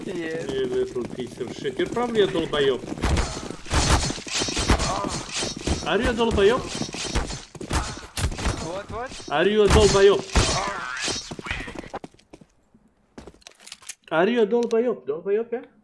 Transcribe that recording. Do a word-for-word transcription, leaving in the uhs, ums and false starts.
Yes. You little piece of shit. You're probably a dolbayop. Are you a dolbayop? What, what? Are you a dolbayop? Are you a dolbayop? Dolbayop, yeah?